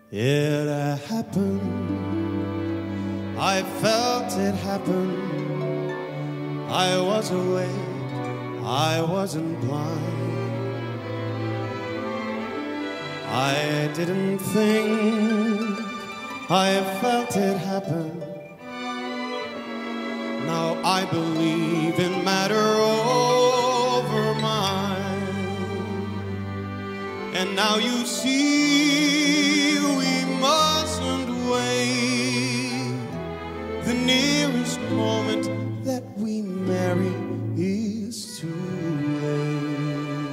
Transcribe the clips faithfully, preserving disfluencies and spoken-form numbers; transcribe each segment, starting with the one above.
It happened, I felt it happen. I was awake, I wasn't blind. I didn't think, I felt it happen. Now I believe in matter over mind. And now you see we mustn't wait. The nearest moment that we marry is too late.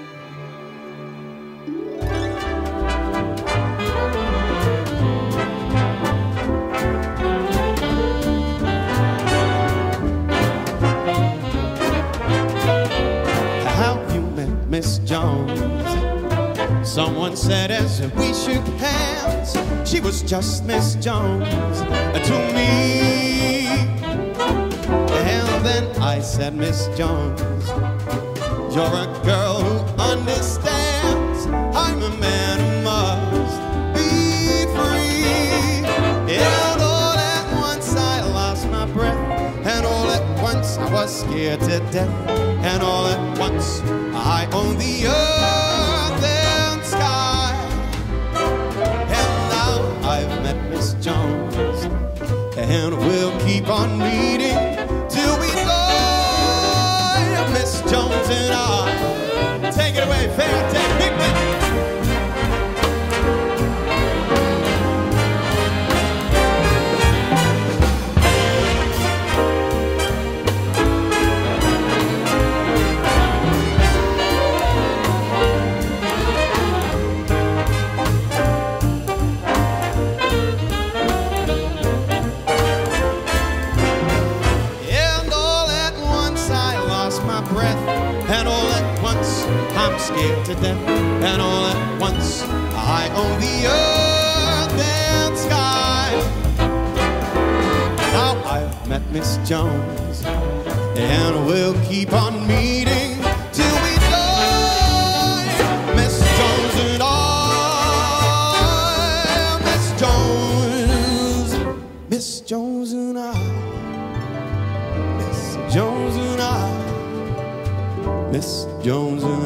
How you met Miss Jones? Someone said as we shook hands, she was just Miss Jones to me. And then I said, Miss Jones, you're a girl who understands. I'm a man who must be free. And all at once I lost my breath, and all at once I was scared to death, and all at once I owned the earth and sky. And now I've met Miss Jones, and we'll keep on meeting till we die. Miss Jones and I. Take it away, V R T, Bigband. And all at once I'm scared to death, and all at once I own the earth and sky. Now I've met Miss Jones, and we'll keep on meeting till we die. Miss Jones and I, Miss Jones, Miss Jones and I, Miss Jones and I, Miss Jones and